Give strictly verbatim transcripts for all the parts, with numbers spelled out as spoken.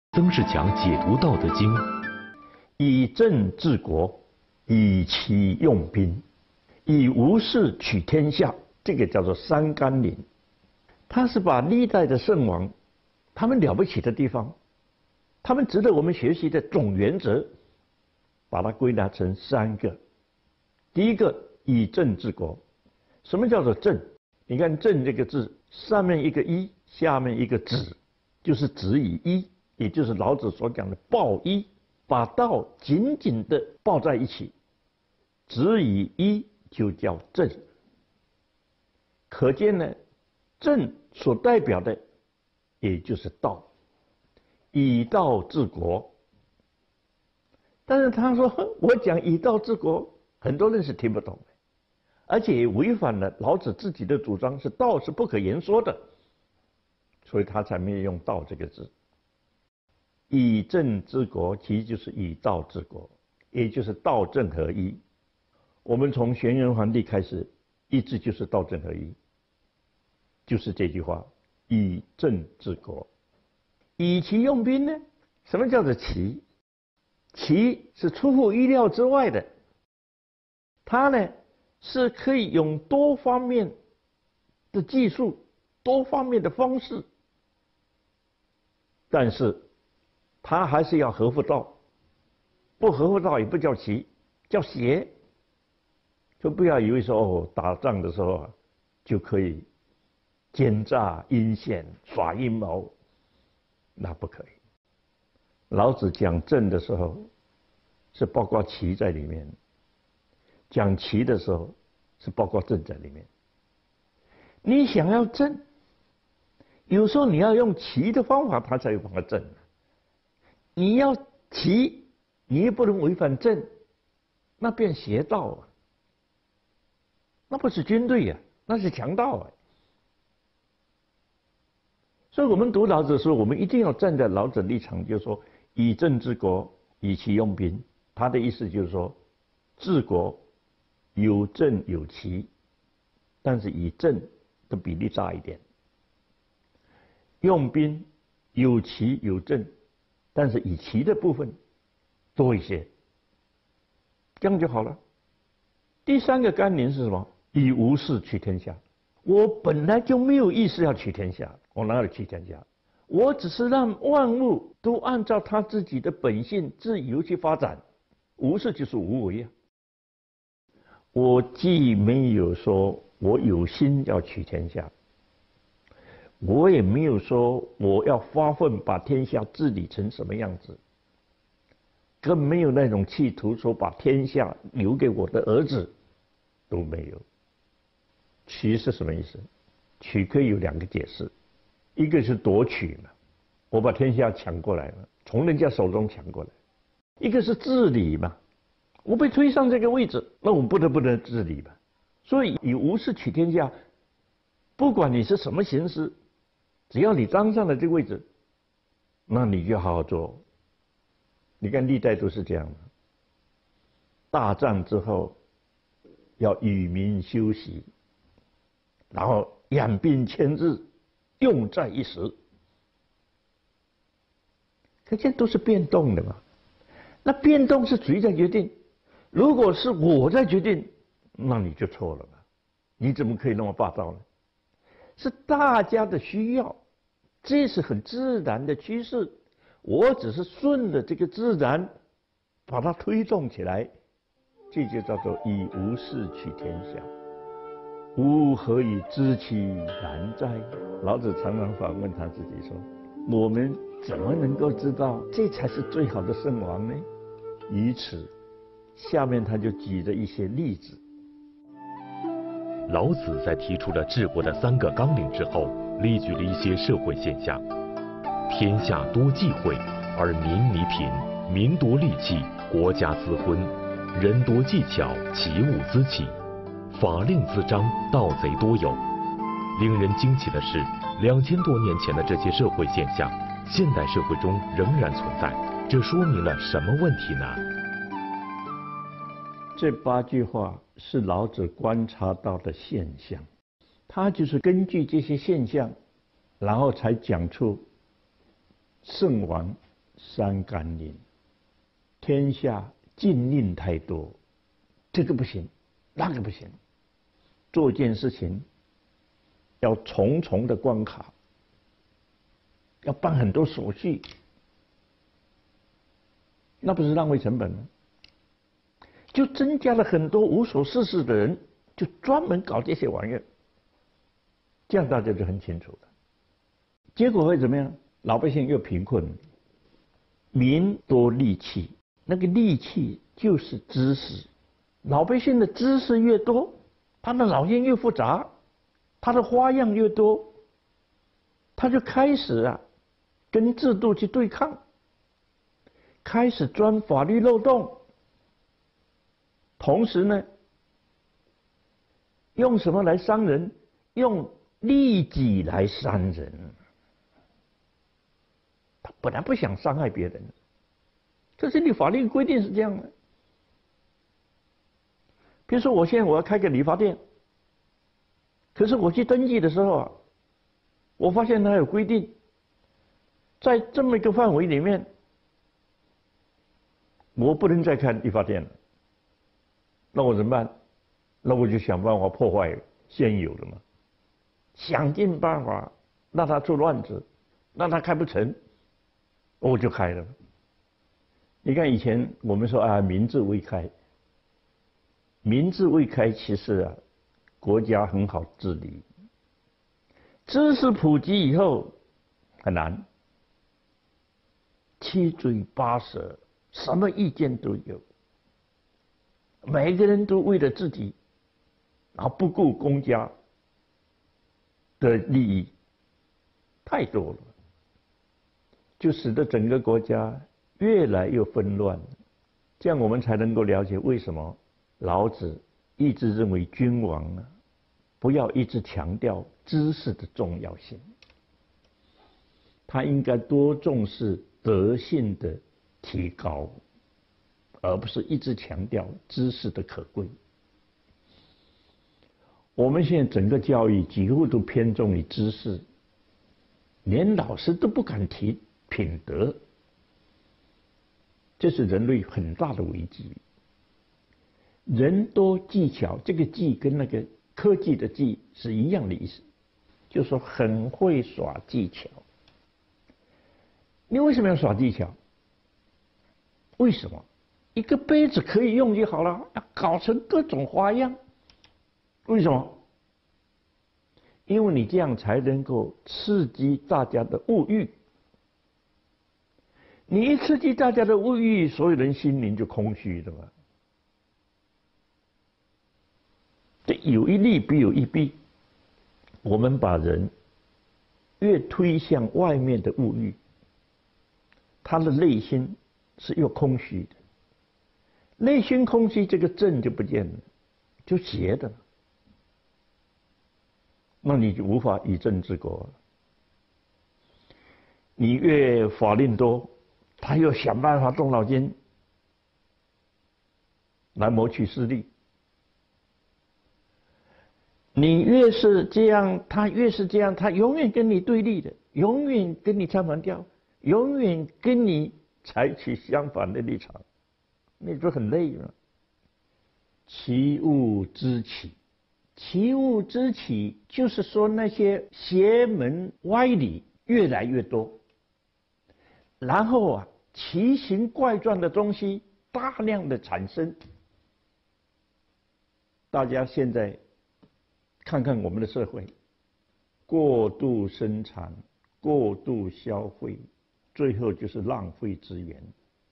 曾仕强解读《道德经》： 以政治国，以其用兵，以无事取天下。这个叫做三纲领。他是把历代的圣王，他们了不起的地方，他们值得我们学习的总原则，把它归纳成三个。第一个，以政治国。什么叫做政？你看“政”这个字，上面一个一，下面一个止，就是止以一，也就是老子所讲的抱一，把道紧紧的抱在一起，止以一就叫政。可见呢，政所代表的也就是道，以道治国。但是他说，我讲以道治国，很多人是听不懂的，而且也违反了老子自己的主张，是道是不可言说的，所以他才没有用道这个字。以政治国，其实就是以道治国，也就是道政合一。我们从玄元皇帝开始，一直就是道政合一，就是这句话：以政治国，以其用兵呢？什么叫做其？其是出乎意料之外的，它呢是可以用多方面的技术、多方面的方式，但是它还是要合乎道，不合乎道也不叫其，叫邪。就不要以为说哦，打仗的时候啊就可以奸诈阴险耍阴谋，那不可以。老子讲政的时候是包括奇在里面，讲奇的时候是包括政在里面。你想要政，有时候你要用奇的方法，它才有办法政。你要奇，你也不能违反政，那变邪道啊，那不是军队呀、啊，那是强盗啊。所以我们读老子的时候，我们一定要站在老子的立场，就是说以政治国，以其用兵。他的意思就是说，治国有政有奇，但是以政的比例大一点；用兵有奇有政，但是以奇的部分多一些，这样就好了。第三个纲领是什么？以无事取天下。我本来就没有意思要取天下，我哪有取天下？我只是让万物都按照他自己的本性自由去发展。无事就是无为啊。我既没有说我有心要取天下，我也没有说我要发奋把天下治理成什么样子，更没有那种企图说把天下留给我的儿子，都没有。取是什么意思？取可以有两个解释，一个是夺取嘛，我把天下抢过来了，从人家手中抢过来；一个是治理嘛，我被推上这个位置，那我不得不得治理嘛。所以以无事取天下，不管你是什么形式，只要你当上了这个位置，那你就好好做。你看历代都是这样的，大战之后要与民休息，然后养兵千日，用在一时。可见都是变动的嘛。那变动是谁在决定？如果是我在决定，那你就错了嘛。你怎么可以那么霸道呢？是大家的需要，这是很自然的趋势。我只是顺着这个自然，把它推动起来，这就叫做以无事取天下。吾何以知其然哉？老子常常反问他自己说：我们怎么能够知道这才是最好的圣王呢？于此，下面他就举了一些例子。 老子在提出了治国的三个纲领之后，列举了一些社会现象：天下多忌讳，而民弥贫；民多利器，国家滋昏；人多技巧，其物滋起；法令滋章，盗贼多有。令人惊奇的是，两千多年前的这些社会现象，现代社会中仍然存在。这说明了什么问题呢？ 这八句话是老子观察到的现象，他就是根据这些现象，然后才讲出圣王三纲领，天下禁令太多，这个不行，那个不行，做件事情要重重的关卡，要办很多手续，那不是浪费成本吗？就增加了很多无所事事的人，就专门搞这些玩意儿，这样大家就很清楚了。结果会怎么样？老百姓又贫困，民多利器，那个利器就是知识。老百姓的知识越多，他的脑筋越复杂，他的花样越多，他就开始啊跟制度去对抗，开始钻法律漏洞，同时呢，用什么来伤人？用利己来伤人。他本来不想伤害别人，这是你法律规定是这样的。比如说，我现在我要开个理发店，可是我去登记的时候啊，我发现它有规定，在这么一个范围里面，我不能再开理发店了。那我怎么办？那我就想办法破坏现有的嘛，想尽办法让他出乱子，让他开不成，我就开了。你看以前我们说啊，民智未开，民智未开，其实啊，国家很好治理。知识普及以后很难，七嘴八舌，什么意见都有，每个人都为了自己，然后不顾公家的利益，太多了，就使得整个国家越来越纷乱。这样我们才能够了解为什么老子一直认为君王呢，不要一直强调知识的重要性，他应该多重视德性的提高，而不是一直强调知识的可贵。我们现在整个教育几乎都偏重于知识，连老师都不敢提品德，这是人类很大的危机。人多技巧，这个技跟那个科技的技是一样的意思，就是说很会耍技巧。你为什么要耍技巧？为什么？一个杯子可以用就好了，要搞成各种花样，为什么？因为你这样才能够刺激大家的物欲。你一刺激大家的物欲，所有人心灵就空虚的嘛。这有一利必有一弊。我们把人越推向外面的物欲，他的内心是越空虚的。内心空虚，这个正就不见了，就邪的了。那你就无法以正治国了。你越法令多，他又想办法动脑筋来谋取私利。你越是这样，他越是这样，他永远跟你对立的，永远跟你唱反调，永远跟你采取相反的立场，你不是很累吗？其物之起，其物之起，就是说那些邪门歪理越来越多，然后啊，奇形怪状的东西大量的产生。大家现在看看我们的社会，过度生产，过度消费，最后就是浪费资源，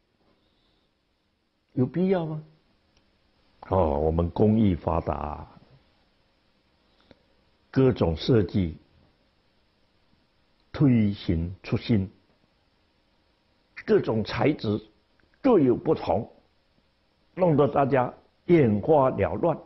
有必要吗？哦，我们工艺发达，各种设计推行出新，各种材质各有不同，弄得大家眼花缭乱。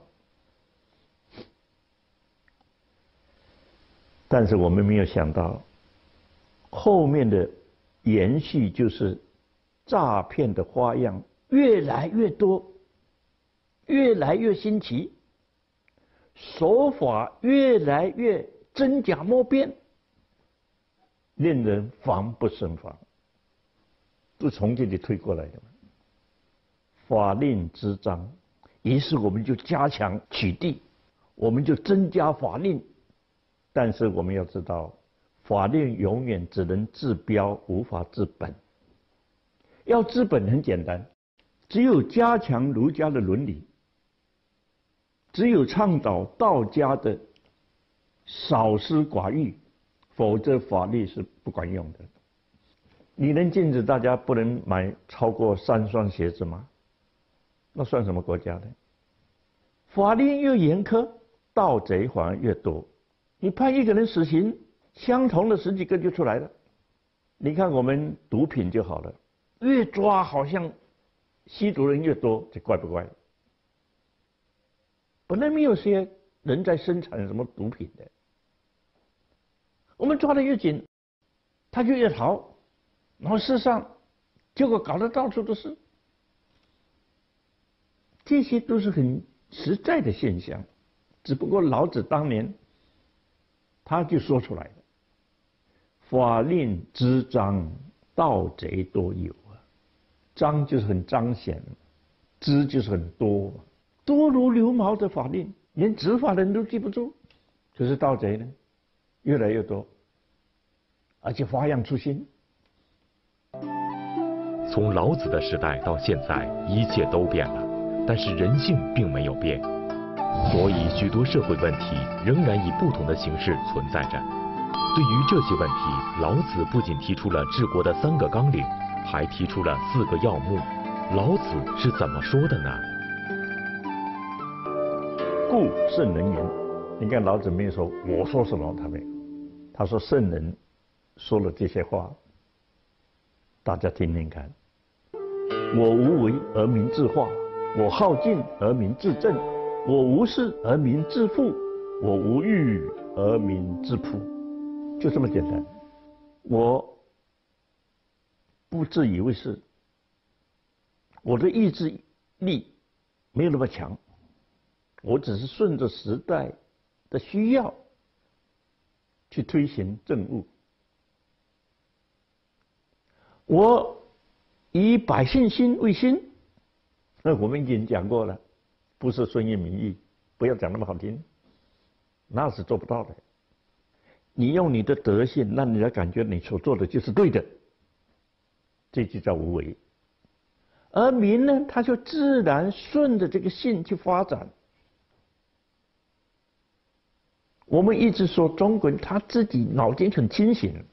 但是我们没有想到，后面的延续就是诈骗的花样越来越多，越来越新奇，手法越来越真假莫辨，令人防不胜防。 都从这里推过来的嘛。法令之章，于是我们就加强取缔，我们就增加法令。但是我们要知道，法令永远只能治标，无法治本。要治本很简单，只有加强儒家的伦理，只有倡导道家的少私寡欲，否则法律是不管用的。你能禁止大家不能买超过三双鞋子吗？那算什么国家呢？法律越严苛，盗贼反而越多。你判一个人死刑，相同的十几个就出来了。你看我们毒品就好了，越抓好像吸毒人越多，这怪不怪？本来没有些人在生产什么毒品的，我们抓得越紧，他就越逃，然后事实上结果搞得到处都是，这些都是很实在的现象。只不过老子当年他就说出来了：法令之章，盗贼多有啊。章就是很彰显，知就是很多，多如牛毛的法令，连执法的人都记不住。可是盗贼呢，越来越多，而且花样出新。 从老子的时代到现在，一切都变了，但是人性并没有变，所以许多社会问题仍然以不同的形式存在着。对于这些问题，老子不仅提出了治国的三个纲领，还提出了四个要目。老子是怎么说的呢？ 故圣人言，你看老子没有说我说什么，他没有，他说圣人说了这些话，大家听听看。我无为而民自化，我好静而民自正，我无事而民自富，我无欲而民自朴。就这么简单。我不自以为是，我的意志力没有那么强，我只是顺着时代的需要去推行政务。我以百姓心为心，那我们已经讲过了，不是顺应民意，不要讲那么好听，那是做不到的。你用你的德性让人家感觉你所做的就是对的，这就叫无为。而民呢，他就自然顺着这个性去发展。我们一直说中国人他自己脑筋很清醒，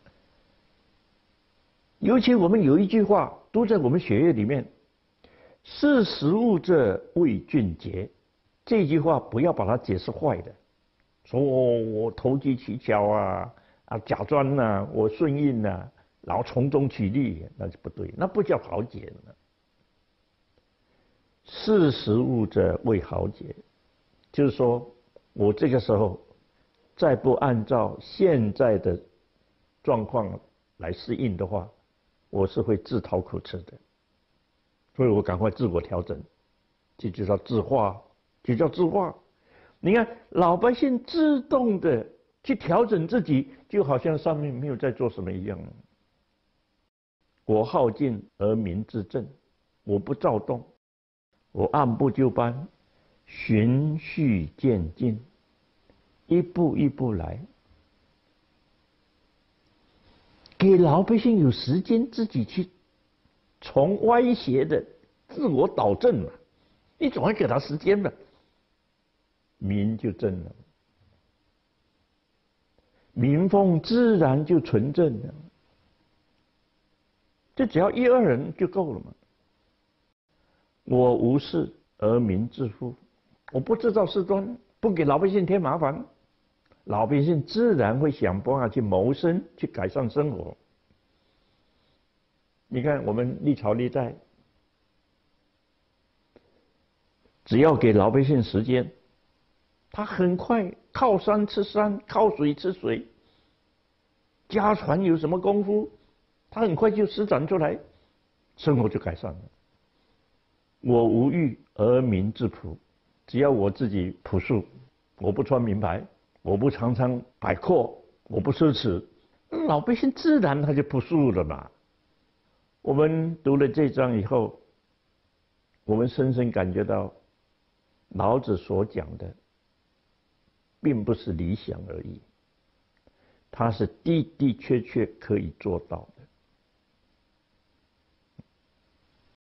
尤其我们有一句话都在我们血液里面，识时务者为俊杰。这句话不要把它解释坏的，说我我投机取巧啊啊假装呐、啊，我顺应呐、啊，然后从中取利，那就不对，那不叫豪杰了。识时务者为豪杰，就是说我这个时候再不按照现在的状况来适应的话，我是会自讨苦吃的。所以我赶快自我调整，这就叫自化，就叫自化。你看老百姓自动的去调整自己，就好像上面没有在做什么一样。我好静而民自正，我不躁动，我按部就班，循序渐进，一步一步来，给老百姓有时间自己去从歪斜的自我导正嘛，你总要给他时间嘛，民就正了，民风自然就纯正了。这只要一二人就够了嘛。我无事而民自富，我不制造事端，不给老百姓添麻烦，老百姓自然会想办法去谋生，去改善生活。你看我们历朝历代，只要给老百姓时间，他很快靠山吃山，靠水吃水，家传有什么功夫，他很快就施展出来，生活就改善了。我无欲而民自朴，只要我自己朴素，我不穿名牌，我不常常摆阔，我不奢侈，老百姓自然他就朴素了嘛。 我们读了这章以后，我们深深感觉到，老子所讲的，并不是理想而已，它是的的确确可以做到。